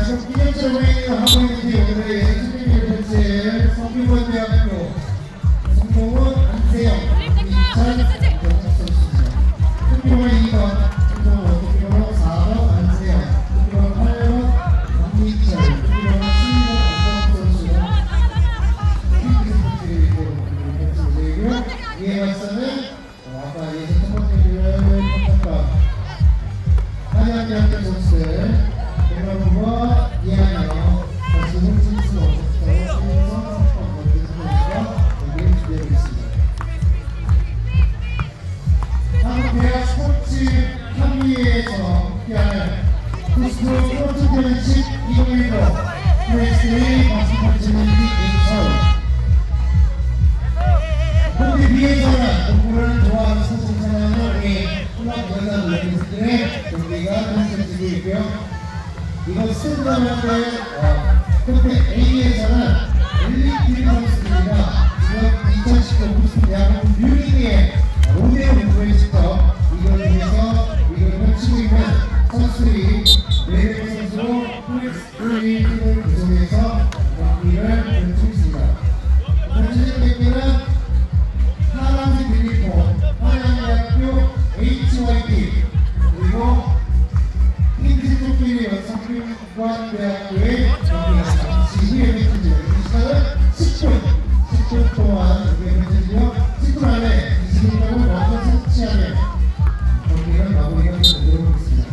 지금 기념처럼을 하고 있는데 오늘의 예술팀 번째 성균관대학교 성공은 안세영, 이찬 선수입니다. 성균관 2번, 성공은 4번 안세영, 성균관 8번 이찬, 성균관 7번 안성 선수가 핑크색들이 있고 이에 맞서는 아까 첫 번째 기회를 쳤던 한양대학교 선수들 대만과 이하여 다시 홍진수 선수와 신성 선수가 여기에 준비되고 있습니다. 한국대학 스포츠 협의회에서 함께하는 구스포 스포츠 대회식 2019 프레스리 바스켓볼 리그 서울. 공기 위에서는 농구를 좋아하는 선수들은 우리 혼합여자 노래들의 경기가 펼쳐지고 있고요. 이번 스탠드업의 콘테 A에서는 엘리트 선수들이가 이번 2019 구스포 대학교 뮤링의 5대 농구에 직접 이걸 위해서 이걸 펼치고 있는 선수들이 레벨 선수로 프레스리 팀을 구성해서 경기를 펼치고 있습니다. 펼쳐지는 경기는 파란색 유니폼 한양대학교 HYT 그리고 핑크색 조끼리 성균관대학교의 경기가 지휘에 펼쳐지고 이 시간은 10분 동안 경기가 펼쳐지며 10분 안에 20분을 먼저 설치하면 경기를 마무리가 되도록 하겠습니다.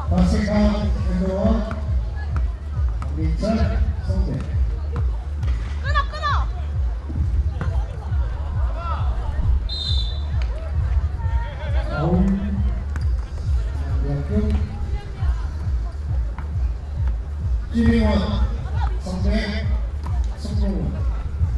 바스켓 엔드원 민철 성대 다운 대학교 지리원 성대 성공원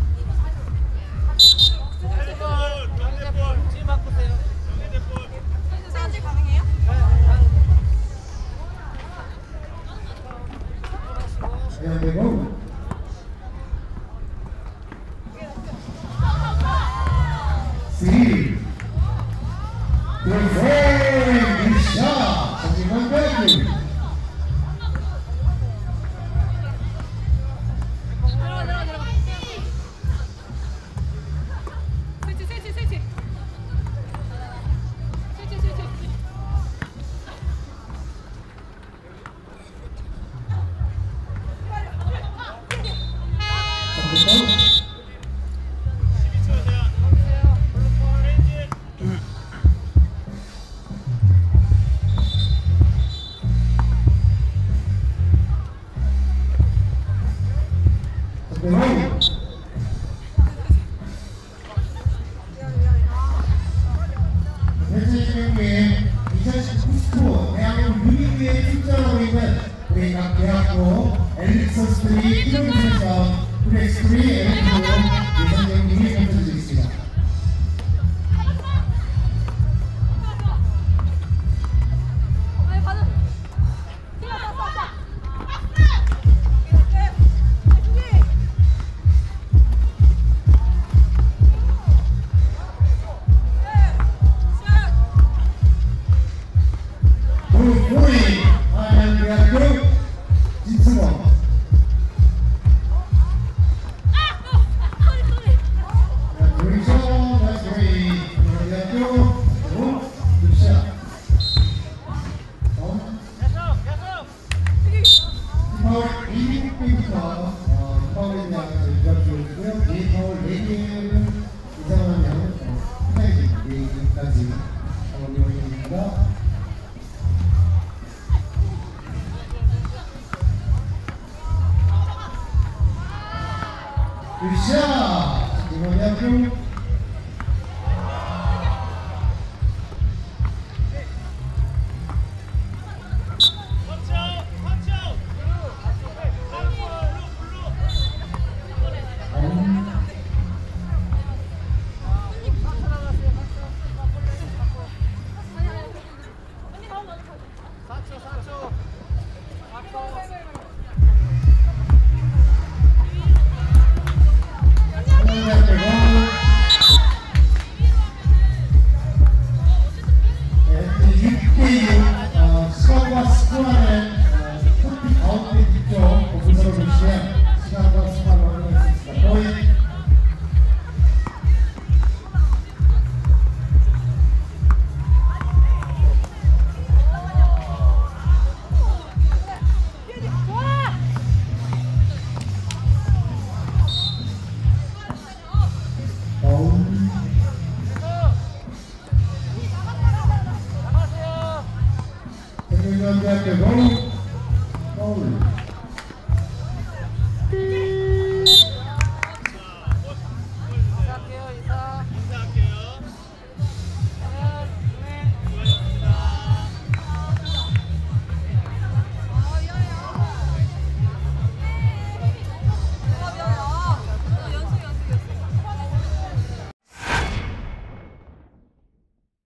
그리고 C 그레이 굿샷 정진원 배구 대체진흥회 2019 대학교 유니브에 출전하고 있는 우리 각 대학교 엘릭서 스트리 기존기술사 프렉스트리 엘릭으로 예선경기를 펼쳐드리겠습니다. 우리 한양대학교 진승원 조이션 다시 한양대학교 루시아 파울 200부터 파울에 대한 전략 주어지고요. 파울 4개를 이상한 양은 후타이지 4개까지 파울 내용입니다. 굿샷! 이번에도 시간과 스코어는 토픽 가운데 뒤쪽 오픈서로 보시면 시간과 스코어를 확인할 수 있습니다. 거의 대학교 파울